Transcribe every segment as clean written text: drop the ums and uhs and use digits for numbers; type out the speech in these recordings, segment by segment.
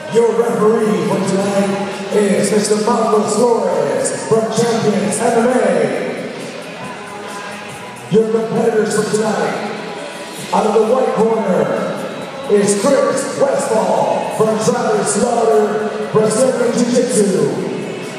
Your referee for tonight is Mr. Mowles from Champions MMA. Your competitors for tonight, out of the white corner, is Chris Westfall from Travis Slaughter, Brazilian Jiu-Jitsu.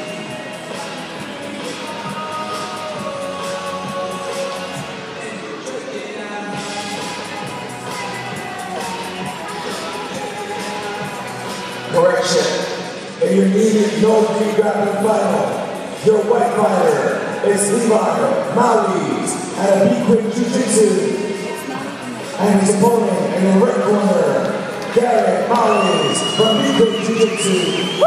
Correction. If you needed no grappling final, your white fighter is Levi, Mowles, at a BQuick Jiu-Jitsu. And his opponent in the red corner, Garrett, Mowles, from BQuick Jiu-Jitsu.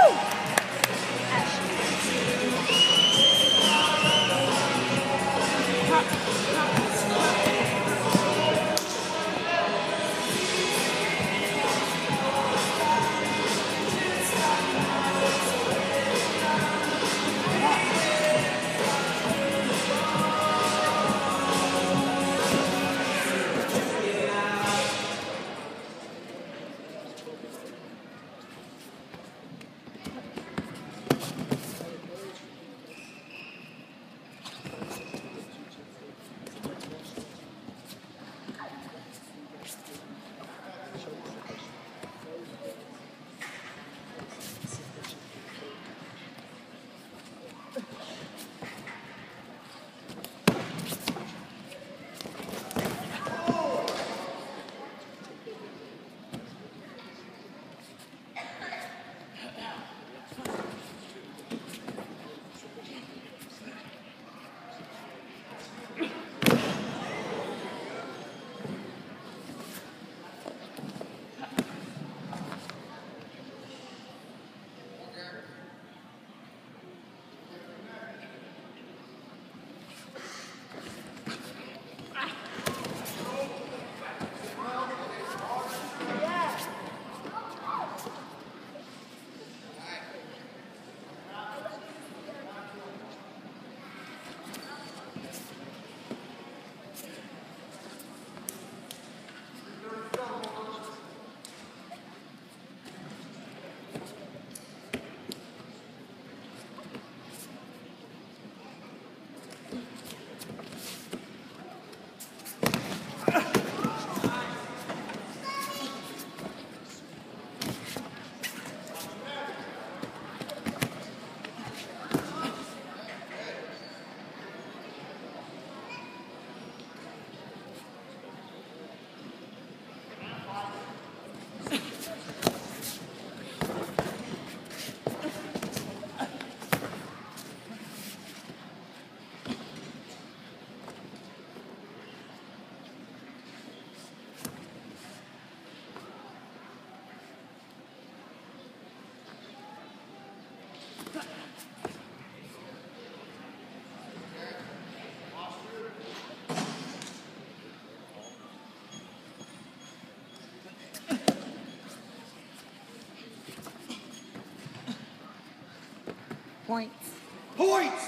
Points. Points!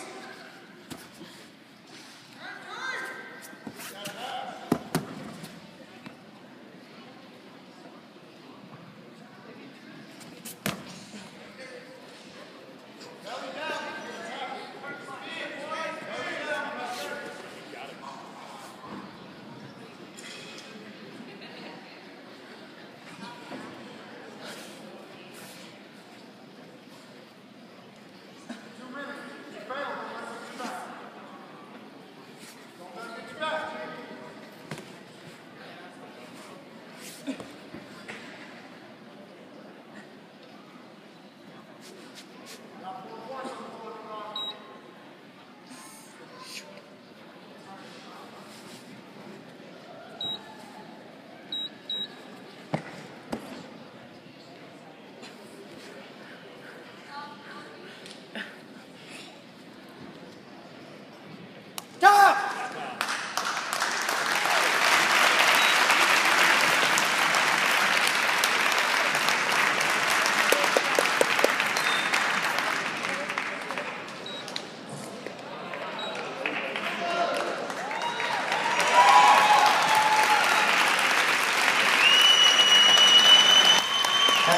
Fail.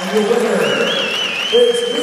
And your winner is